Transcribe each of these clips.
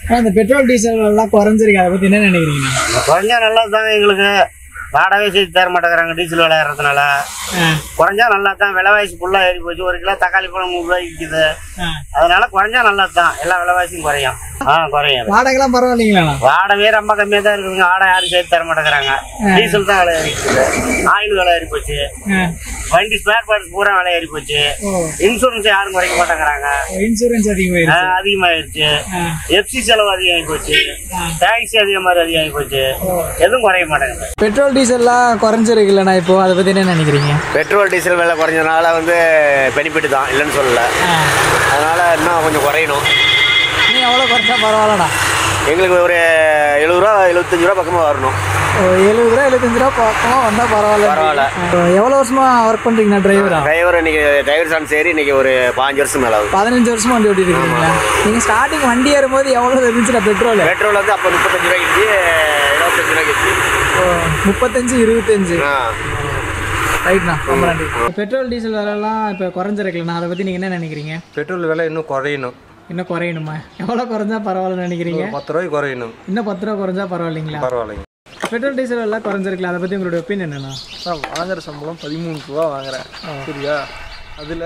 அந்த petrol diesel எல்லாம் குறைஞ்சிருக்கு, அதை பத்தி என்ன நினைக்கிறீங்க? குறைஞ்சா நல்லது தாங்க. எங்களுக்கு வாடகை செய்து தர மாட்டேங்கிறாங்க டீசல் விலை ஏறதுனால. குறைஞ்சா நல்லா தான். விலைவாசி ஃபுல்லாக ஏறி போச்சு. 1 கிலோ தக்காளி பழம் 100 ரூபாய்க்கு விற்குது. அதனால குறைஞ்சா நல்லது தான். எல்லா விலைவாசியும் குறையும். குறையும். வாடகைலாம் பரவாயில்லைங்களா? வாடகையே ரொம்ப கம்மியாக தான் இருக்குதுங்க. வாடகை யாரும் சேர்த்து தர மாட்டேங்கிறாங்க. டீசல் தான் விலை ஏறிக்குது. ஆயில் விலை ஏறி போச்சு. வண்டி ஸ்பேர் பார்ட்ஸ் பூரா விலை ஏறி போச்சு. இன்சூரன்ஸ் யாரும் குறைக்க மாட்டேங்கிறாங்க. இன்சூரன்ஸ் அதிகமாயிருச்சு. எஃப்சி செலவு அதிகமாகி போச்சு. டாக்ஸி அதிகமாகி போச்சு. எதுவும் குறைய மாட்டேங்குது. பெட்ரோல் டீசல்லாம் குறைஞ்சிருக்குல்லண்ணா இப்போ, அதை பத்தி என்ன நினைக்கிறீங்க? பெட்ரோல் டீசல் விலை குறைஞ்சதுனால பெனிஃபிட் தான், இல்லைன்னு சொல்லல. அதனால இன்னும் கொஞ்சம் குறையணும். நீ எவ்வளோ குறைச்சா பரவாயில்லண்ணா? எங்களுக்கு ஒரு 70 ரூபா 75 ரூபா பக்கமாக வரணும். 70 ரூபா 75 ரூபா பக்கமாக வந்தால் பரவாயில்ல. எவ்வளோ வருஷமா ஒர்க் பண்ணுறீங்கண்ணா டிரைவர்? இன்னைக்கு டிரைவர் சான் சரி இன்னைக்கு ஒரு 15 வருஷம் மேலே ஆகுது. 15 வருஷமா வண்டி ஓட்டிட்டு இருக்கீங்களா? நீங்கள் ஸ்டார்டிங் வண்டி ஏறும்போது எவ்வளோ இருந்துச்சுண்ணா பெட்ரோல்? பெட்ரோல் அப்போ 35 ரூபாய்க்கு 25 ரூபாய்க்கு 35 25. ரைட்ண்ணா, ரொம்ப நன்றி. பெட்ரோல் டீசல் விலைலாம் இப்போ குறைஞ்சிருக்குல்லண்ணா, அதை பற்றி நீங்கள் என்ன நினைக்கிறீங்க? பெட்ரோல் விலை இன்னும் குறையணும். இன்னும் குறையணுமா? எவ்வளோ குறைஞ்சா பரவாயில்ல நினைக்கிறீங்க? 10 ரூபாய்க்கு குறையணும். இன்னும் 10 ரூபா குறைஞ்சா பரவாயில்லைங்களா? பரவாயில்லைங்க. பெட்ரோல் டீசல் எல்லாம் குறைஞ்சிருக்கலாம், அதை பற்றி உங்களோட ஒப்பீனியன் என்னன்னா? வாங்குற சம்பளம் 13 ரூபா வாங்குறேன், சரியா? அதில்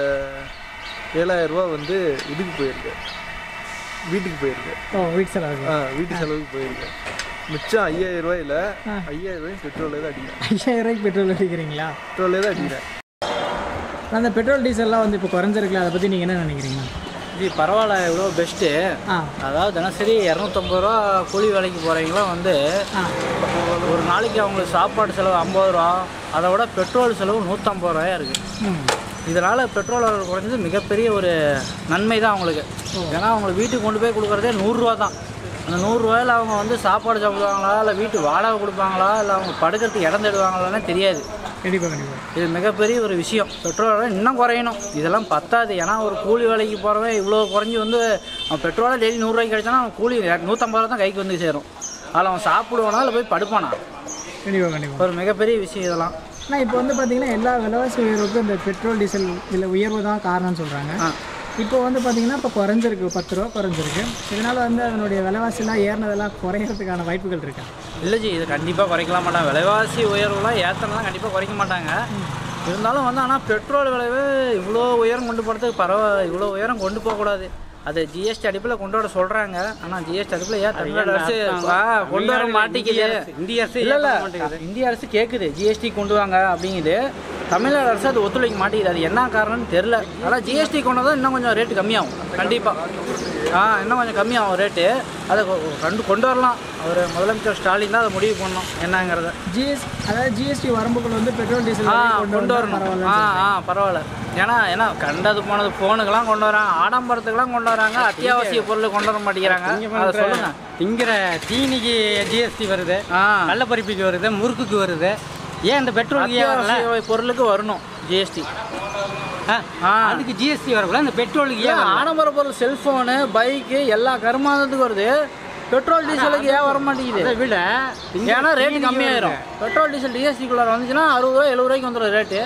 7000 ரூபா இதுக்கு போயிருக்கு, வீட்டுக்கு போயிருக்கு. வீட்டு செலவு. வீட்டு செலவுக்கு போயிருக்கு. மிச்சம் 5000 ரூபாயில் 5000 ரூபாய் பெட்ரோலே தான் அடிக்கிறேன். 5000 ரூபாய்க்கு பெட்ரோல் அடிக்கிறீங்களா? பெட்ரோலே தான் அடிக்கிறேன். அந்த பெட்ரோல் டீசல்லாம் இப்போ குறைஞ்சிருக்கலாம், அதை பற்றி நீங்கள் என்ன நினைக்கிறீங்க? இது பரவாயில்ல, எவ்வளோ பெஸ்ட்டு. அதாவது தினசரி 250 ரூபா கூலி வேலைக்கு போகிறவங்களாம் ஒரு நாளைக்கு அவங்களுக்கு சாப்பாடு செலவு 50 ரூபா, அதை விட பெட்ரோல் செலவு 150 ரூபாயா இருக்குது. இதனால் பெட்ரோல் குறைஞ்சது மிகப்பெரிய ஒரு நன்மை தான் அவங்களுக்கு. ஏன்னா அவங்களுக்கு வீட்டுக்கு கொண்டு போய் கொடுக்குறதே 100 ரூபா தான். அந்த 100 ரூபாயில் அவங்க சாப்பாடு சாப்பிடுவாங்களா, இல்லை வீட்டு வாடகை கொடுப்பாங்களா, இல்லை அவங்க படுக்கிறதுக்கு இடம் தேடுவாங்களான்னு தெரியாது. இது மிகப்பெரிய ஒரு விஷயம். பெட்ரோல் இன்னும் குறையணும். இதெல்லாம் பத்தாது. ஏன்னா ஒரு கூலி வேலைக்கு போகிறவன் இவ்வளோ குறைஞ்சி அவன் பெட்ரோலை டெய்லி 100 ரூபாய்க்கு கிடைச்சானா அவன் கூலி 150 ரூபா தான் கைக்கு சேரும். அதில் அவன் சாப்பிடுவானா இல்லை போய் படுப்பானா? ஒரு மிகப்பெரிய விஷயம் இதெல்லாம். ஆனால் இப்போ பார்த்தீங்கன்னா எல்லா விலைவாசி உயர்வுக்கும் இந்த பெட்ரோல் டீசல் இதில் உயர்வு தான் காரணம்னு சொல்கிறாங்க. இப்போ பார்த்தீங்கன்னா இப்போ குறைஞ்சிருக்கு, 10 ரூபா குறைஞ்சிருக்கு. இதனால் அதனுடைய விலைவாசிலாம் ஏறினதெல்லாம் குறையிறதுக்கான வாய்ப்புகள் இருக்கா? இல்லை ஜி, இது கண்டிப்பாக குறைக்கலாம் மாட்டாங்க. விலைவாசி உயர்வுலாம் ஏற்றலாம் கண்டிப்பாக குறைக்க மாட்டாங்க. இருந்தாலும் ஆனால் பெட்ரோல் விளைவு இவ்வளோ உயரம் கொண்டு போகிறதுக்கு இவ்வளோ உயரம் கொண்டு போகக்கூடாது. அது ஜிஎஸ்டி அடிப்பில் கொண்டு வர சொல்கிறாங்க. ஆனால் ஜிஎஸ்டி அடிப்பில் ஏன் தமிழ்நாடு அரசு கொண்டு வர மாட்டேங்குது? இந்திய அரசு கேட்குது ஜிஎஸ்டி கொண்டு வாங்க அப்படிங்குது. தமிழ்நாடு அரசு அது ஒத்துழைக்க மாட்டேங்குது. அது என்ன காரணம்னு தெரில. ஆனால் ஜிஎஸ்டி கொண்டு வந்தால் இன்னும் கொஞ்சம் ரேட்டு கம்மியாகும் கண்டிப்பாக. இன்னும் கொஞ்சம் கம்மியாகும் ரேட்டு. அதை கொண்டு வரலாம். அவர் முதலமைச்சர் ஸ்டாலின் தான் அதை முடிவு பண்ணணும் என்னங்கிறத. அதாவது ஜிஎஸ்டி வரம்புக்குள்ள பெட்ரோல் டீசல் கொண்டு வரணும். பரவாயில்ல. ஏன்னா கண்டது போனது ஃபோனுக்கெல்லாம் கொண்டு வராங்க, ஆடம்பரத்துக்கெல்லாம் கொண்டு வராங்க, அத்தியாவசிய பொருள் கொண்டு வர மாட்டேங்கிறாங்க. அதை சொல்லுங்க. திங்கிற தீனிக்கு ஜிஎஸ்டி வருது, கள்ளப்பருப்பிக்கு வருது, முறுக்குக்கு வருது. ஏன் இந்த பெட்ரோலுக்கு பொருளுக்கு வரணும் ஜிஎஸ்டி? அதுக்கு ஜிஎஸ்டி வரக்கூடாது. இந்த பெட்ரோலுக்கு ஏன்? ஆடம்பர பொருள் செல்ஃபோனு, பைக்கு எல்லா கருமாதத்துக்கு வருது. பெட்ரோல் டீசலுக்கு ஏன் வர மாட்டேங்குது? விட ஏன்னா ரேட்டு கம்மியாயிரும். பெட்ரோல் டீசல் ஜிஎஸ்டிக்குள்ளார வந்துச்சுன்னா 60 ரூபா 70 ரூபாய்க்கு வந்துடும் ரேட்டு.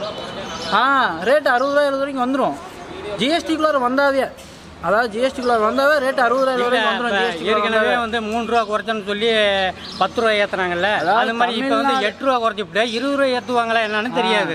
ரேட்டு 60 ரூபா 70 ரூபாய்க்கு வந்துடும் ஜிஎஸ்டிக்குள்ளார வந்தாவே. அதாவது ஜிஎஸ்டிக்குள்ளார வந்தாவே ரேட்டு 60 ரூபா 70 ரூபாய்க்கு வந்துடும். ஏற்கனவே 3 ரூபா குறைச்சோன்னு சொல்லி 10 ரூபா ஏற்றுறாங்கல்ல. அது மாதிரி இப்போ 8 ரூபா குறைச்சிவிட்டு 20 ரூபா ஏற்றுவாங்களா என்னன்னு தெரியாது.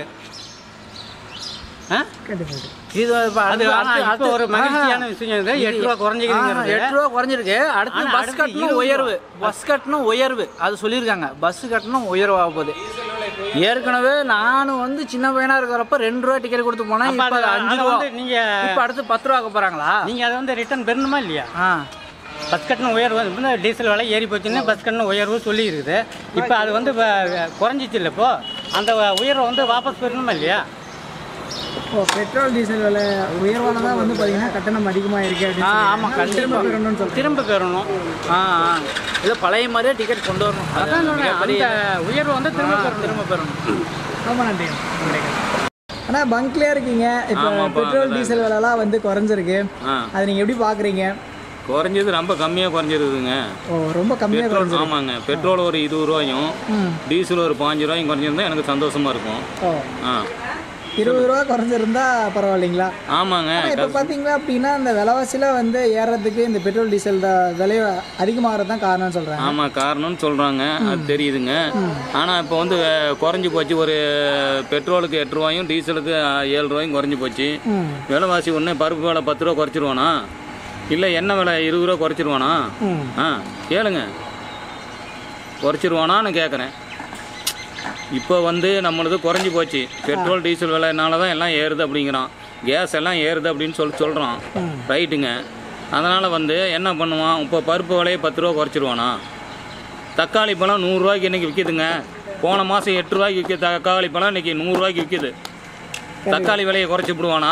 இது ஒரு மகிழ்ச்சியான விஷயம். 8 ரூபா குறைஞ்சிருக்கு. 8 ரூபா குறைஞ்சிருக்கு. அடுத்து பஸ் கட்டணம் உயர்வு. பஸ் கட்டணம் உயர்வு அது சொல்லியிருக்காங்க. பஸ் கட்டணம் உயர்வு ஆக போகுது. ஏற்கனவே நான் சின்ன பையனா இருக்கிறப்ப 2 ரூபா டிக்கெட் கொடுத்து போனேன். இப்போ 5 ரூபா. நீங்க இப்போ அடுத்து 10 ரூபா ஆக்க போறாங்களா? நீங்க அதை ரிட்டர்ன் பெறணுமா இல்லையா? பஸ் கட்டணம் உயர்வு டீசல் விலை ஏறி போச்சுன்னு பஸ் கட்டணம் உயர்வு சொல்லி இருக்குது. இப்போ அது குறைஞ்சிச்சு இல்லை. இப்போ அந்த உயர்வை வாபஸ் பெறணுமா இல்லையா? பெட்ரோல் டீசல் விலை உயர்வானதான் பார்த்தீங்கன்னா கட்டணம் அதிகமாக இருக்கு. ஆமாம், கண்டிப்பாக திரும்ப பெறணும். இல்லை பழைய மாதிரியே டிக்கெட் கொண்டு வரணும். அதான் உயர்வு திரும்ப பெறணும். ரொம்ப நன்றி. ஆனால் பங்க்லேயே இருக்கீங்க. இப்போ பெட்ரோல் டீசல் விலைலாம் குறைஞ்சிருக்கு. அதை நீங்கள் எப்படி பார்க்குறீங்க? குறைஞ்சது ரொம்ப கம்மியாக குறைஞ்சிருக்குதுங்க. ரொம்ப கம்மியாக குறைஞ்சி. ஆமாங்க. பெட்ரோல் ஒரு 20 ரூபாயும் டீசல் ஒரு 5 ரூபாயும் குறைஞ்சிருந்தா எனக்கு சந்தோஷமா இருக்கும். ரூபா குறைஞ்சிருந்தா பரவாயில்லைங்களா? ஆமாங்க. இப்போ பார்த்தீங்களா அப்படின்னா இந்த விலைவாசியில் வந்து ஏறதுக்கு இந்த பெட்ரோல் டீசல் விலை அதிகமாகிறது தான் காரணம்னு சொல்கிறாங்க. ஆமாம், காரணம்னு சொல்கிறாங்க, அது தெரியுதுங்க. ஆனால் இப்போ வந்து குறைஞ்சி போச்சு. ஒரு பெட்ரோலுக்கு 8 ரூபாயும் டீசலுக்கு 7 ரூபாயும் குறைஞ்சி போச்சு. விலைவாசி ஒன்று பருப்பு விலை 10 ரூபா குறைச்சிருவானா, இல்லை எண்ணெய் விலை 20 ரூபா குறைச்சிருவானா? கேளுங்க, குறைச்சிருவானான்னு கேட்குறேன். இப்போ வந்து நம்மளது குறைஞ்சி போச்சு. பெட்ரோல் டீசல் விலைனால தான் எல்லாம் ஏறுது அப்படிங்கிறான். கேஸ் எல்லாம் ஏறுது அப்படின்னு சொல்கிறான். ரைட்டுங்க. அதனால் வந்து என்ன பண்ணுவான், இப்போ பருப்பு விலையை 10 ரூபா குறைச்சிருவானா? தக்காளி பழம் 100 ரூபாய்க்கு இன்றைக்கி விற்கிதுங்க. போன மாதம் 8 ரூபாய்க்கு விற்கிது தக்காளி பழம், இன்றைக்கி 100 ரூபாய்க்கு விற்கிது. தக்காளி விலையை குறைச்சி விடுவானா?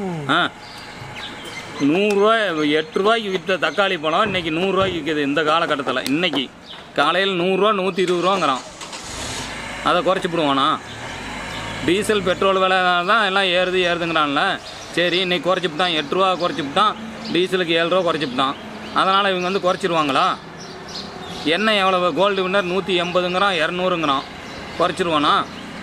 100 ரூபாய் 8 ரூபாய்க்கு விற்ற தக்காளி பழம் இன்றைக்கி 100 ரூபாய்க்கு விற்கிது. இந்த காலகட்டத்தில் இன்றைக்கி காலையில் 100 ரூபா 120 ரூபாங்கிறான். அதை குறைச்சி விடுவானா? டீசல் பெட்ரோல் விலை தான் எல்லாம் ஏறுதுங்கிறான்ல. சரி, இன்றைக்கி குறைச்சிவிட்டான், 8 ரூபா குறைச்சிவிட்டான், டீசலுக்கு 7 ரூபா குறைச்சிவிட்டான். அதனால் இவங்க வந்து குறைச்சிருவாங்களா? எண்ணெய் எவ்வளோ? கோல்டு வின்னர் 180ங்கிறான், 200ங்கிறான். குறைச்சிருவானா?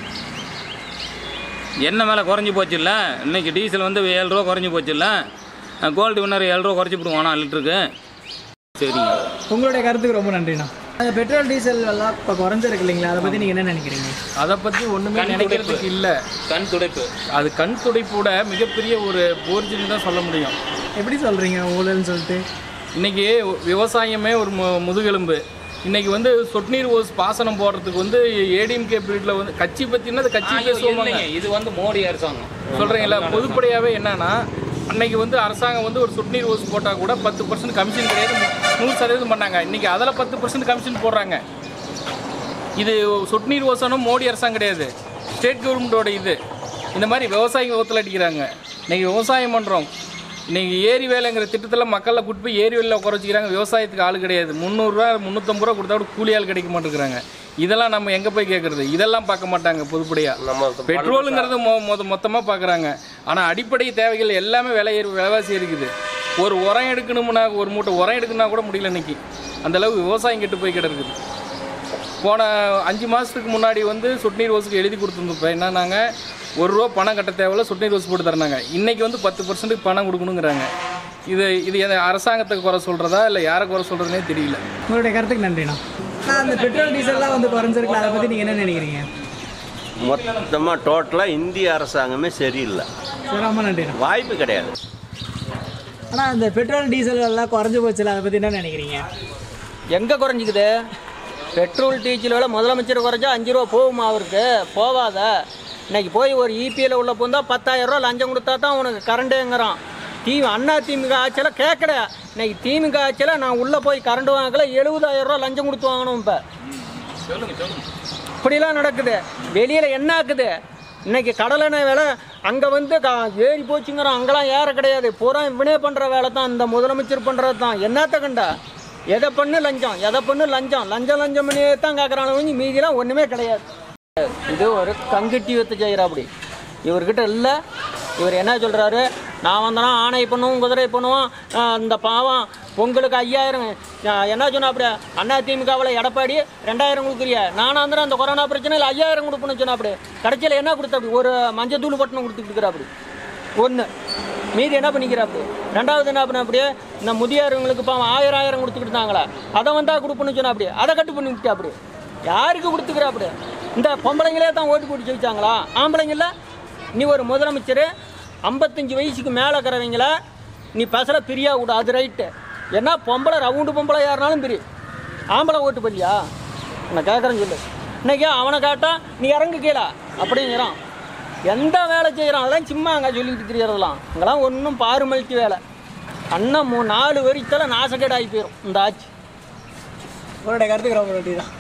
எண்ணெய் மேலே குறைஞ்சி போச்சு இல்லை, இன்றைக்கி டீசல் வந்து 7 ரூபா குறைஞ்சி போச்சு இல்லை, கோல்டு வின்னர் 7 ரூபா குறைச்சி விடுவானா லிட்டருக்கு? சரிங்க, உங்களுடைய கருத்துக்கு ரொம்ப நன்றிண்ணா. அந்த பெட்ரோல் டீசல் எல்லாம் இப்போ குறைஞ்சிருக்கு இல்லைங்களா, அதை பற்றி நீங்கள் என்ன நினைக்கிறீங்க? அதை பற்றி ஒன்றுமே நினைக்கிறதுக்கு இல்லை. கண் துடைப்பு, அது கண் துடைப்போட மிகப்பெரிய ஒரு போர்ஜின்னு தான் சொல்ல முடியும். எப்படி சொல்கிறீங்க ஊழல்னு சொல்லிட்டு? இன்றைக்கி விவசாயமே ஒரு முதுகெலும்பு. இன்றைக்கி வந்து சொட்டு நீர் ஓஸ் பாசனம் போடுறதுக்கு வந்து ஏடிஎம்கே பீரியடில் வந்து கட்சி பற்றினா அது கட்சி பேசுவாங்க. இது வந்து மோடி அரசாங்கம் சொல்கிறீங்களா? பொதுப்படையாகவே என்னன்னா, அன்னைக்கு வந்து அரசாங்கம் வந்து ஒரு சொட்டு நீர் ஓஸ் போட்டால் கூட 10% கமிஷன் கிடையாது, 100% பண்ணாங்க. இன்றைக்கி அதில் 10% கமிஷன் போடுறாங்க. இது சொட்டு நீர் ஓசனும் மோடி அரசாங்கம் கிடையாது, ஸ்டேட் கவர்மெண்ட்டோட இது. இந்த மாதிரி விவசாயிங்க ஓத்தில் அடிக்கிறாங்க. இன்றைக்கி விவசாயம் பண்ணுறோம், இன்றைக்கி ஏரி வேலைங்கிற திட்டத்தில் மக்களை கூட்டு போய் ஏரி வேலையில் உட்கார வச்சுக்கிறாங்க. விவசாயத்துக்கு ஆள் கிடையாது. 300 ரூபா 350 ரூபா கொடுத்தா கூட கூலி ஆள் கிடைக்க மாட்டேங்கிறாங்க. இதெல்லாம் நம்ம எங்கே போய் கேட்குறது? இதெல்லாம் பார்க்க மாட்டாங்க பொதுப்படையாக. பெட்ரோலுங்கிறது மொத்தமாக பார்க்குறாங்க. ஆனால் அடிப்படை தேவைகள் எல்லாமே விலைவாசி இருக்குது. ஒரு உரம் எடுக்கணும்னா, ஒரு மூட்டை உரம் எடுக்கணும்னா கூட முடியல இன்றைக்கி. அந்தளவுக்கு விவசாயம் கெட்டு போய் கிடக்குது. போன 5 மாதத்துக்கு முன்னாடி வந்து சொட்டு நீர் ஓஸுக்கு எழுதி கொடுத்துருந்தோம். என்ன நாங்கள் 1 ரூபா பணம் கட்ட தேவையில்ல, சொட்டு நீர் ஓஸ் போட்டு தரணாங்க. இன்றைக்கி வந்து 10% பணம் கொடுக்கணுங்கிறாங்க. இது அரசாங்கத்துக்கு குறை சொல்கிறதா இல்லை யாரை குறை சொல்கிறதுனே தெரியல. உங்களுடைய கருத்துக்கு நன்றிண்ணா. அந்த பெட்ரோல் டீசல்லாம் வந்து குறைஞ்சிருக்கலாம், அதை பற்றி நீங்கள் என்ன நினைக்கிறீங்க? மொத்தமாக டோட்டலாக இந்திய அரசாங்கமே சரியில்லை. ரொம்ப நன்றிண்ணா. வாய்ப்பு கிடையாது. ஆனால் அந்த பெட்ரோல் டீசல் எல்லாம் குறைஞ்சி போச்சுல, அதை பற்றி என்ன நினைக்கிறீங்க? எங்கே குறைஞ்சிக்குது? பெட்ரோல் டீசல் விலை முதலமைச்சர் குறைஞ்சா 5 ரூபா போகுமா? அவருக்கு போவாத. இன்னைக்கு போய் ஒரு இபிஎல் உள்ள போந்தால் 10,000 ரூபா லஞ்சம் கொடுத்தா தான் உனக்கு கரண்டேங்கிறான். அண்ணா திமுக ஆட்சியில் கேட்கல. இன்னைக்கு திமுக ஆட்சியில் நான் உள்ளே போய் கரண்ட் வாங்கல, 70,000 ரூபா லஞ்சம் கொடுத்து வாங்கணும். இப்போ இப்படிலாம் நடக்குது. வெளியில் என்ன ஆக்குது? இன்னைக்கு கடலெண்ணெய் வேலை அங்கே வந்து ஏறி போச்சுங்கிறோம். அங்கெல்லாம் ஏற கிடையாது. பூரா இவனே பண்ணுற வேலை தான், இந்த முதலமைச்சர் பண்ணுறது தான். என்னத்த கண்டா? எதை பண்ணு லஞ்சம், எதை பண்ணு லஞ்சம், லஞ்சம் பண்ணியே தான் கேட்குறானு ஒழிஞ்சு மீதிலாம் ஒன்றுமே கிடையாது. இது ஒரு கங்கிட்டி வித்து செய்கிற. அப்படி இவர்கிட்ட இல்லை. இவர் என்ன சொல்கிறாரு? நான் வந்தனா ஆணை பண்ணுவோம், குதிரை பண்ணுவோம். இந்த பாவம் பொங்கலுக்கு 5000 என்ன சொன்னா? அப்படி அண்ணா திமுகவில் எடப்பாடி 2000 கொடுக்குறிய, நானும் வந்துடும் அந்த கொரோனா பிரச்சனையில் 5000 கொடுப்பேன்னு சொன்னா. அப்படி கடைசியில் என்ன கொடுத்த? அப்படி ஒரு மஞ்சள் தூள் பட்டணம் கொடுத்துக்கிட்டு அப்படி ஒன்று. மீதி என்ன பண்ணிக்கிற? அப்படி ரெண்டாவது என்ன பண்ண? அப்படியே இந்த முதியோர்களுக்கு பாவம் 1000 கொடுத்துக்கிட்டு இருந்தாங்களா, அதை வந்தால் கொடுப்பேன்னு சொன்னா. அப்படி அதை கட்டு பண்ணி விட்டு அப்படி யாருக்கு கொடுத்துக்கிற? அப்படி இந்த பொம்பளைங்களே தான் ஓட்டு போட்டு ஜெயிச்சாங்களா? ஆம்பளைங்கள நீ ஒரு முதலமைச்சர் 55 வயசுக்கு மேலே இருக்கிறவங்கள நீ பசல பிரியா விடு, அது ரைட்டு. ஏன்னா பொம்பளை ரவுண்டு பொம்பளை யாருனாலும் பிரி, ஆம்பளை ஓட்டு பண்ணியா? நான் கேட்குறேன்னு சொல்லு. இன்னைக்கு அவனை கேட்டால் நீ இறங்கு கீழே அப்படிங்கிறான். எந்த வேலை செய்கிறான்? அதெல்லாம் சும்மா அங்கே சொல்லிக்கிட்டு தெரியறதெல்லாம். அங்கெல்லாம் ஒன்றும் பாருமல்ட்டி வேலை. அண்ணன் 4 வரித்தல நாசக்கேடு ஆகி போயிடும் இந்த ஆட்சி. உங்களுடைய கருத்துக்கு ரொம்ப நன்றி தான்.